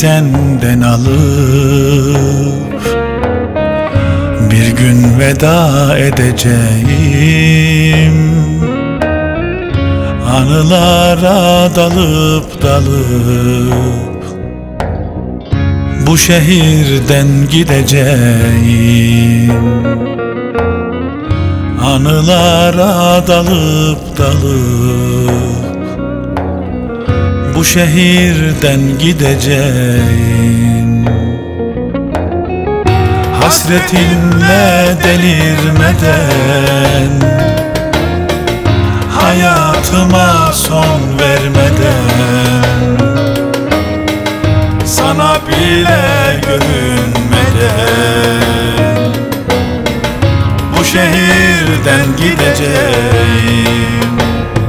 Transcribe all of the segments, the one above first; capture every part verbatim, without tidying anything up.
senden alıp bir gün veda edeceğim. Anılara dalıp dalıp bu şehirden gideceğim. Anılara dalıp dalıp bu şehirden gideceğim. Hasretinle delirmeden, hayatıma son vermeden, sana bile görünmeden bu şehirden gideceğim.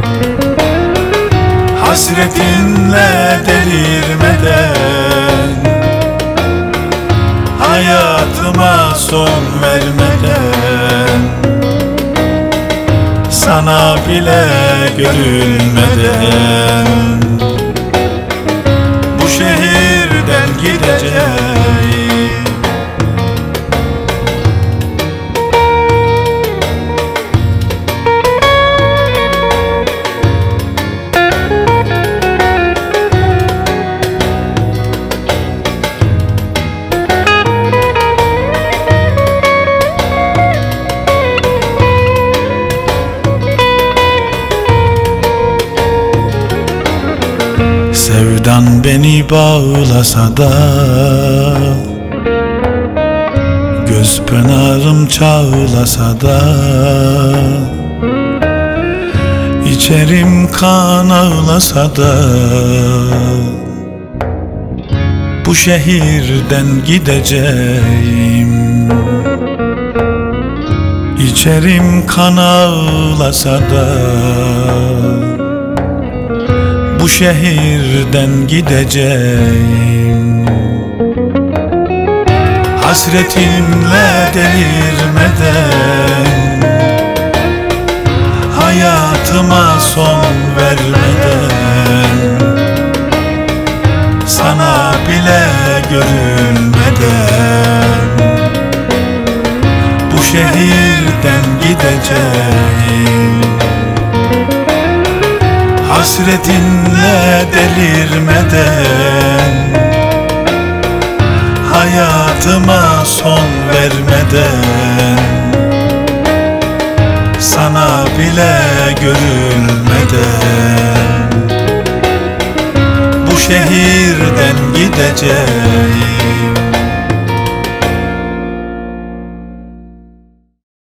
Hasretinle delirmeden, hayatıma son vermeden, sana bile görünmeden bu şehirden gideceğim. Sevdan beni bağlasa da, göz pınarım çağlasa da, içerim kan ağlasa da, bu şehirden gideceğim. İçerim kan ağlasa da, bu şehirden gideceğim. Hasretinle delirmeden, hayatıma son vermeden, sana bile görünmeden bu şehirden gideceğim. Hasretinle delirmeden, hayatıma son vermeden, sana bile görülmeden bu şehirden gideceğim.